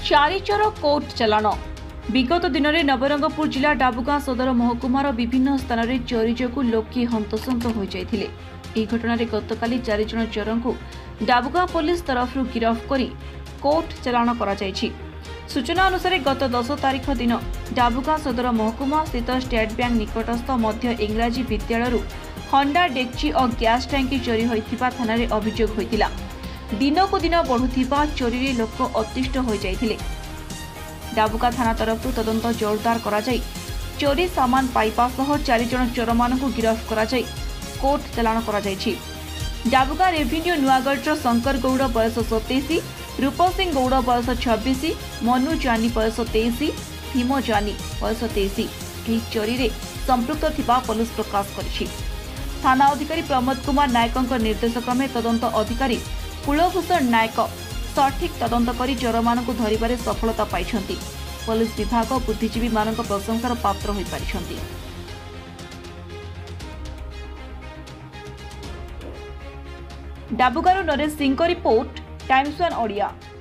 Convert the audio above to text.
चारिचर court चलाण। विगत दिन में नवरंगपुर जिला डाबुगां सदर महकुमार विभिन्न स्थान में चोरी जो लोके हंतसंत हो जाते। यह घटना गतकाली 4 जन चोर को डाबुगां पुलिस तरफ गिरफ्त कर कोर्ट चलाण कर। सूचना अनुसार गत 10 तारीख दिन डाबुगां सदर महकुमा स्थित स्टेट बैंक निकटस्थ मध्य इंग्राजी विद्यालय हंडा डेक्ची और गैस टैंकी चोरी होता थाना अभियोग होता। दिनक दिन बढ़ुवा चोरी रे लोक अतिष्ठ हो जाते। डाबुगा थाना तरफ तदंत जोरदार करा जाई चोरी सामान पाइबा सह 4 जन चोर मानकु गिरफ्त करा जाई कोर्ट चलाण करा जायछि। डाबुगा रेभिन्यू नुआगढ़ शंकर गौड़ बयस 27, रूप सिंह गौड़ बयस 26, मनु जानी बयस 23, भीम जानी बयस 23 एही चोरी रे संपृक्त थिबा पुलिस प्रकाश करिछि। थाना अधिकारी प्रमोद कुमार नायक निर्देश क्रमे तदंत अधिकारी कुलभूषण नायक सठिक तदंत करी चोर मानकु धरिबारे सफलता पाइछन्ति। पुलिस विभाग बुद्धिजीवी मानक प्रशंसार पात्र होई पारिछन्ति। डाबुगारू नरेश सिंह रिपोर्ट, टाइम्स 1 ओडिया।